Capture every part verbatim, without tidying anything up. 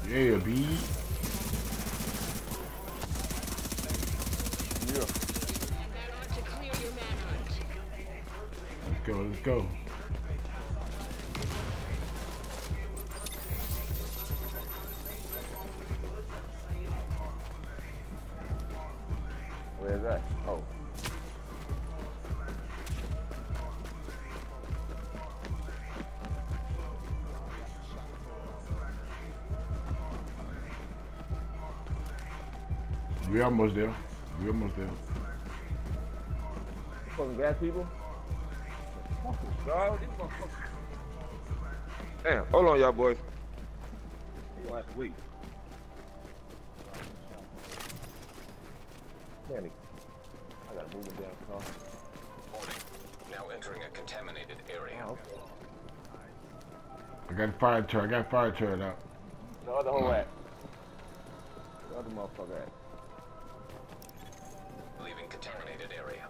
Yeah, B. Yeah. Let's go, let's go. Where's that? Oh. We almost there. We almost there. Fucking gas people? Dog, these motherfuckers. Damn, hold on, y'all boys. You have to wait. Danny, I gotta move it down, car. Warning. Now entering a contaminated area. Oh, okay. I got fire turret. I got fire turret out. The other whole at. The other motherfucker at. Leaving contaminated area.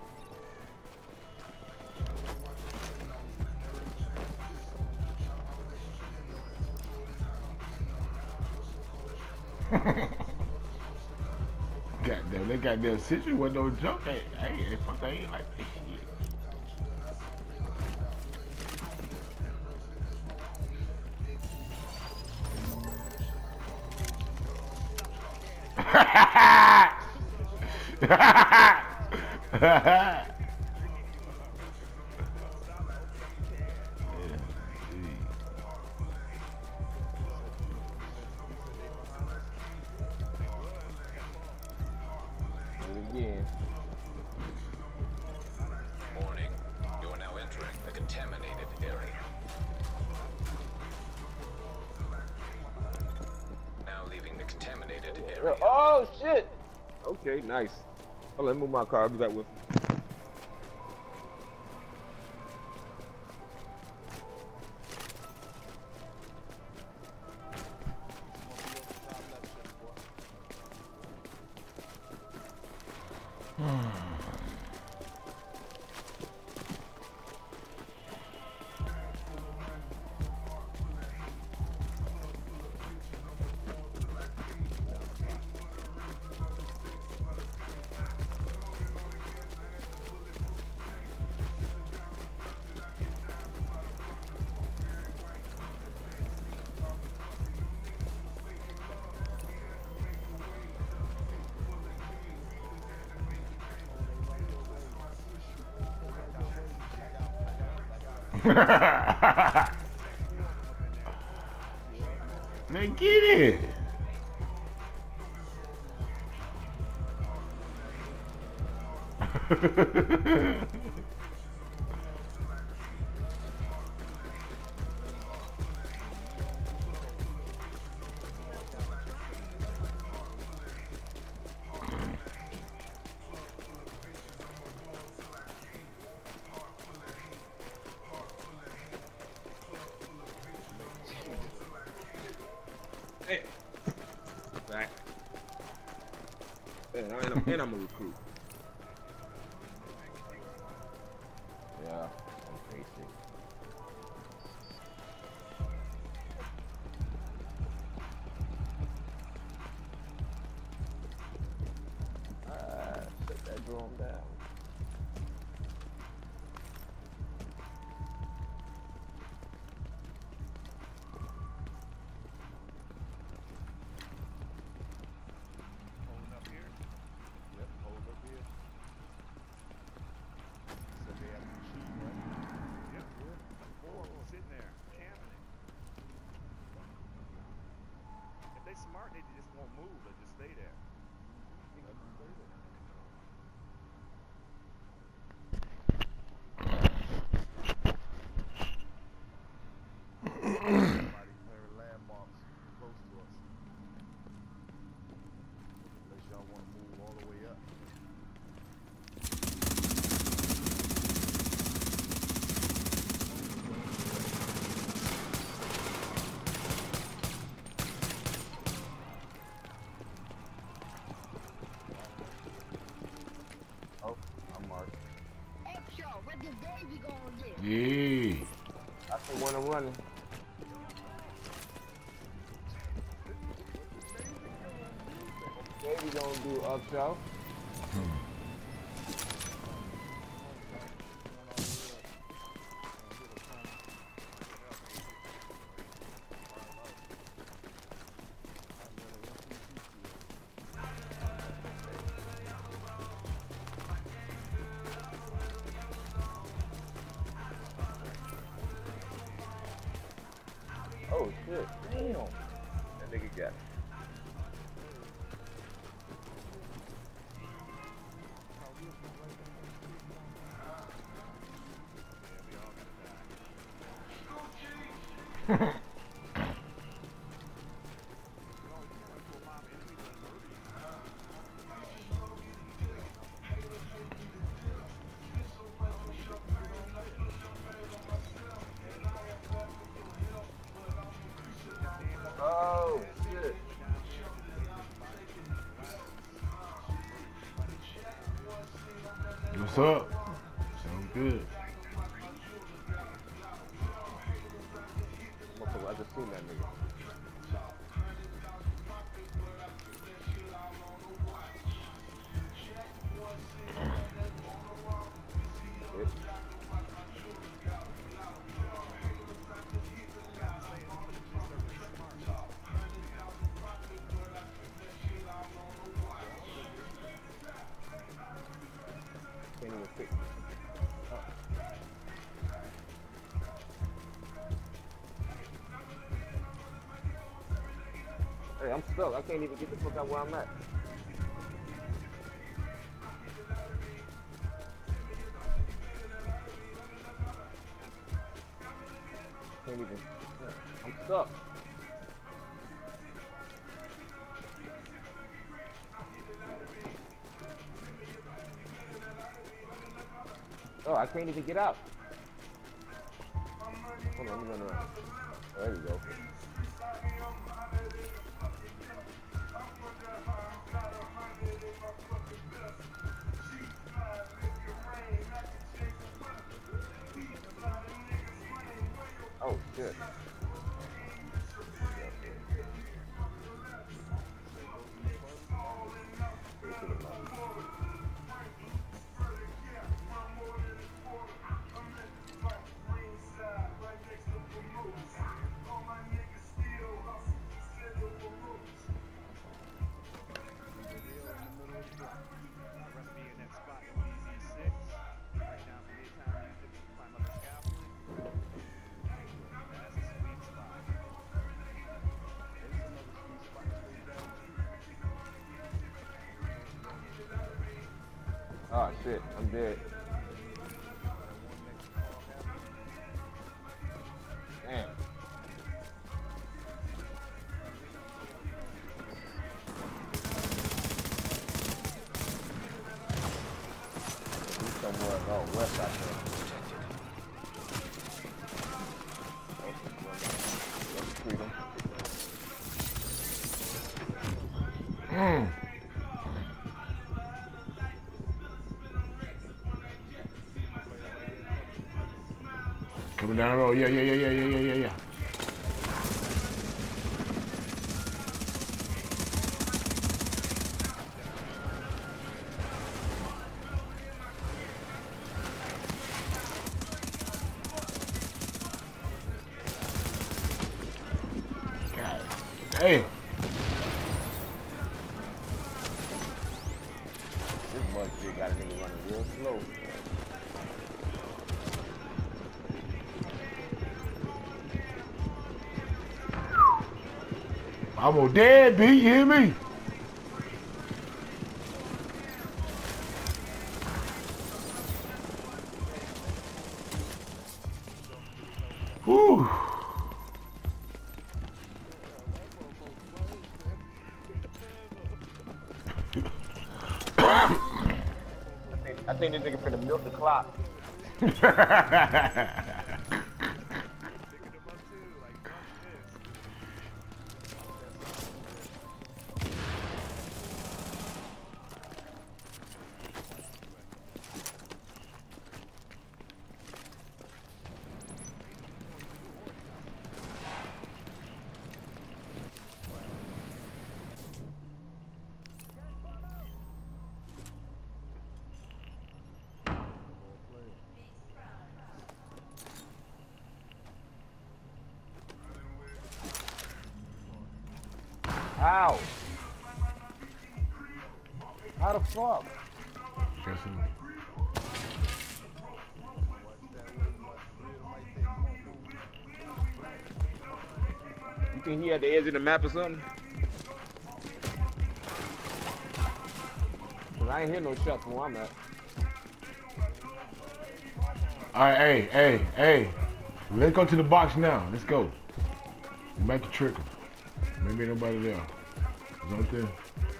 Goddamn, they got their situation with no joke. Hey, hey, they fuck, they ain't like this shit. Again. Warning. You are now entering a contaminated area. Now leaving the contaminated area. Oh shit! Okay, nice. Oh, let me move my car. I'll be back with you. Man, get it. Hey. Back. And I'm, and I'm a recruit. Yeah, I'm crazy. Alright, set that drone down. Smart, they just won't move, they just stay there. Somebody clearing landmarks close to us. Unless y'all want to move all the way up. Yeah. I see one I'm running. we gonna do up south? Oh shit! Damn, that nigga got it. Oh shit! What's up? Sounds good. Motherfucker, I just seen that nigga. Shit. Can't even fix it. Hey, I'm stuck. I can't even get the fuck out where I'm at. Can't even. I'm stuck. Oh, I can't even get out. Hold on, let me run around. Oh, there we go. Oh shit. Oh shit, I'm dead. Damn. He's somewhere, oh, west out there. Let's treat him. Mm. Coming down the road. Yeah, yeah, yeah, yeah, yeah, yeah, yeah, yeah. God damn. This mud shit got a nigga running real slow. I'm on dead beat, you hear me? Whew. I think this nigga finna milk the clock. How? How the fuck? Just in- You think he had the edge of the map or something? Cause I ain't hear no shots from where I'm at. All right, hey, hey, hey. Let's go to the box now. Let's go. We might can trick him. Maybe ain't nobody there. Is out there?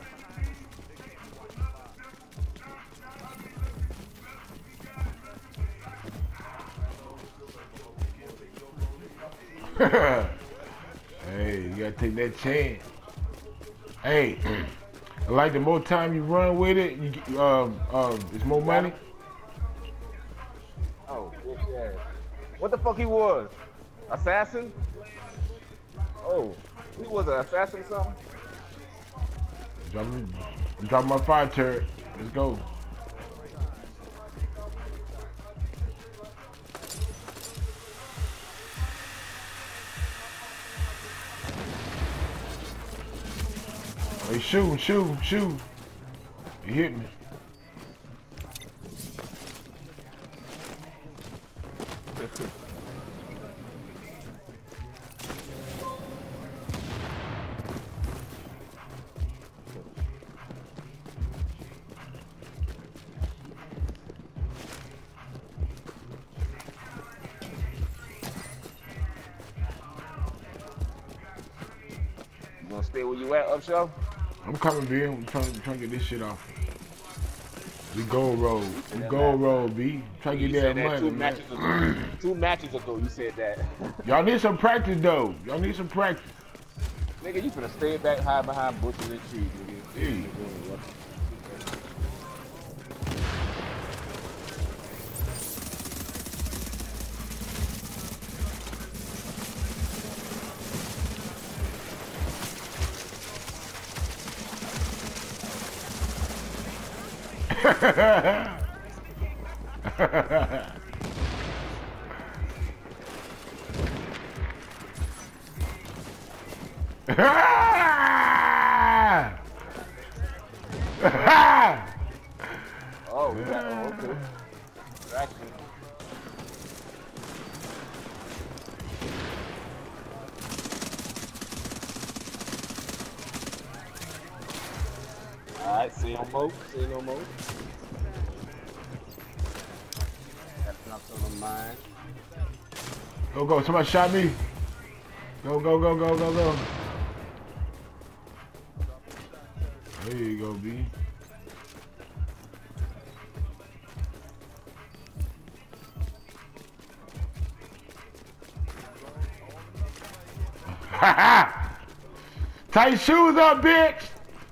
Hey, you gotta take that chance. Hey, like the more time you run with it, you get- um um it's more money. Oh, yeah. What the fuck he was? Assassin? Oh, he was an assassin or something? Dropping, dropping my fire turret. Let's go. Hey, shoot, shoot, shoot. You hit me. You gonna stay where you at, Upshaw? I'm coming, B. I'm trying, trying to get this shit off. We gold roll. We gold roll, B. Trying to You get said that that money, two man. matches ago. Two matches ago, you said that. Y'all need some practice, though. Y'all need some practice. Nigga, you finna stay back high behind bushes and trees, nigga. Hey. Oh, we got, oh, okay. Distraction. Alright, see no more, see no more. That's not on the mind. Go, go. Somebody shot me. Go, go, go, go, go, go. There you go, B. Ha ha! Tight shoes up, bitch!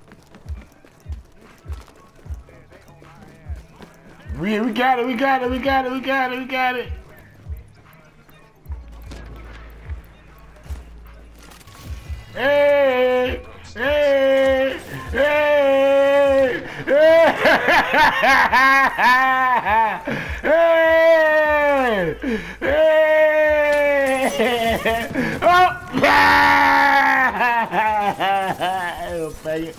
We, we got it, we got it, we got it, we got it, we got it. Hey! Hey! Hey! Hey! Hey! Hey! Oh! Little faggot.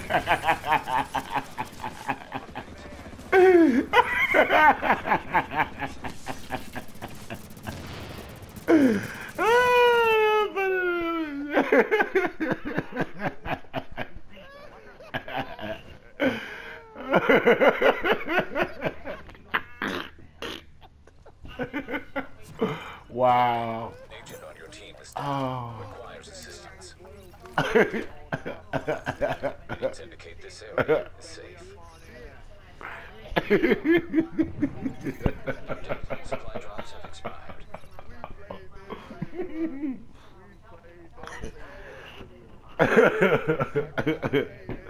Wow. Agent on your team is Oh. requires assistance. Readings indicate this area is safe. Supply drops have expired.